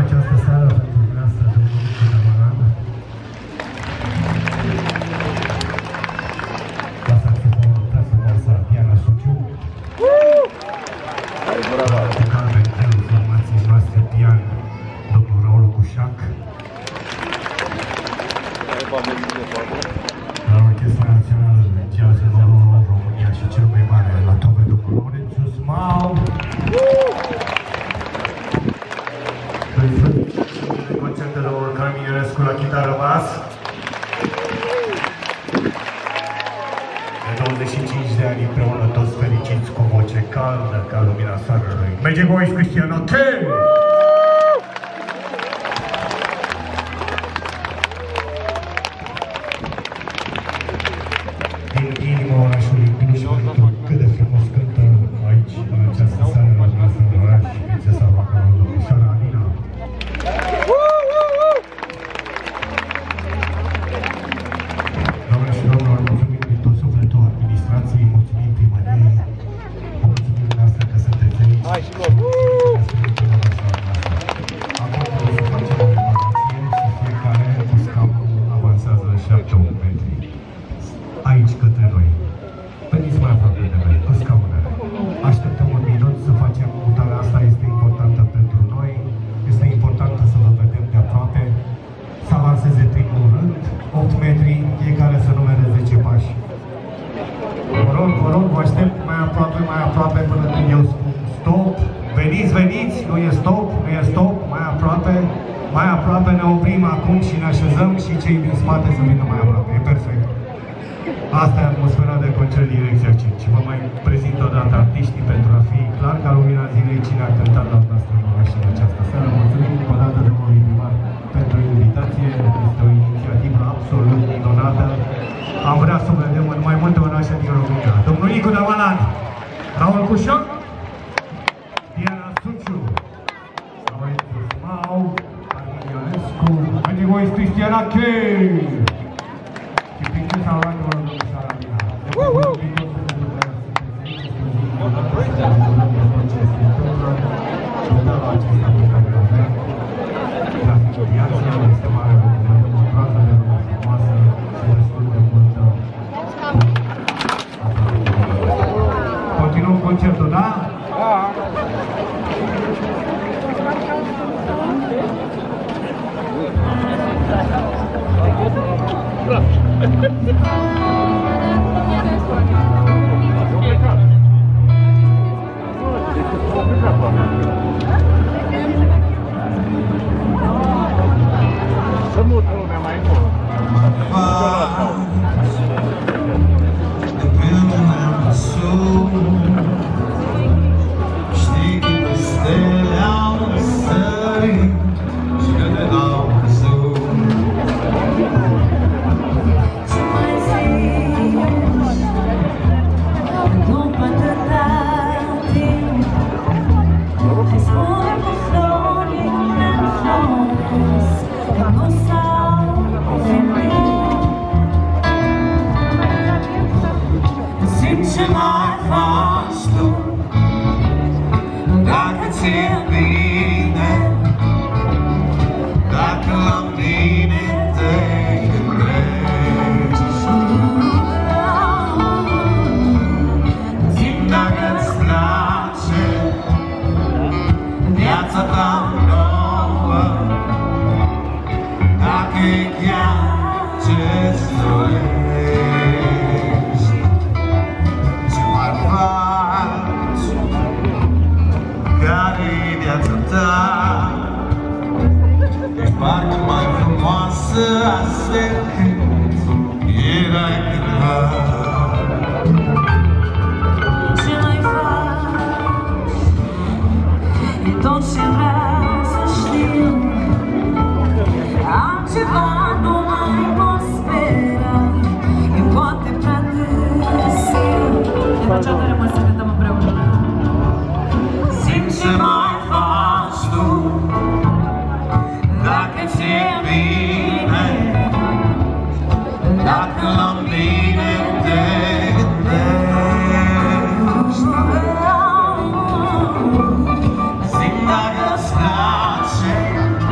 această seară pentru dumneavoastră, domnul Nicu Damalan. La saxofon, prea frumoasă, Diana Suciu. Cu care pentru formații noastre pian, domnul Raul Cușac. La Orchestra Națională de Jazz în România și cel mai mare la tobe, domnul Laurențiu Smau. Concerte de Orcan Ionescu la chitară bas. De 25 de ani împreună, toți fericiți, cu voce caldă ca lumina soarelui. Merge voi, Cristian Otel! Din inima orașului Cluj, pentru cât de frumos cântă aici, în această seară, la noastră în oraș, prințesa rock-and-roll, domnișoara Alina. Doamne și domnilor, mulțumim din tot sufletul administrației, mulțumim primăriei, mulțumim dumneavoastră că sunteți aici. Hai și acum trebuie să facem o reparație și fiecare cu scaunul avansează 7-8 metri. Aici către noi. Veniți mai aproape de noi, cu scaunele. Așteptăm un minut să facem mutarea asta, este importantă pentru noi. Este importantă să vă vedem de aproape. Să avanseze primul rând, 8 metri, fiecare să numere 10 pași. Vă rog, vă aștept mai aproape până când eu spun stop. Veniți, veniți, nu e stop, mai aproape ne oprim acum și ne așezăm și cei din spate să vină mai aproape. E perfect. Asta e atmosfera de concert Direcția 5. Vă mai prezint odată artiștii pentru a fi clar ca lumina zilei cine a cântat la noastră în oraș în această seară. Mulțumim încă o dată domnului primar pentru invitație. Este o inițiativă absolut minunată. Am vrea să o vedem în mai multe orașe din România. Domnul Nicu Damalan, Raul Cușac, Diana Suciu, Laurențiu Smau, Orcan Ionescu, Magic Voice Cristiana Chei și prințesa rock-and-roll domnișoara Alina. Este mare document, o frază de lumea frumoasă și destul de multă. Continuăm concertul, da? Să mută lumea mai mult. Știi câte stele au sărit și câte au căzut. Ce mai zici? După atâta timp, hai spune cu florile în flores, că nu s-au oferit. Zi-mi ce mai faci tu, dacă ți-e bine, dacă la mine te gândești. Zi-mi dacă-ți place viața ta nouă, dacă e chiar ce-ți dorești. Ce mai faci? Care-i viața ta? Ești parcă mai frumoasă astfel când erai cândva. Ce mai faci? E tot ce vreau să știu. Altceva nu mai pot spera, e poate prea târziu. Niciodată rămân să cântăm împreună. Zi-mi ce mai faci tu, dacă ți-e bine, dacă la mine te gândești. Zi-mi dacă-ți place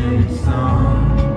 song.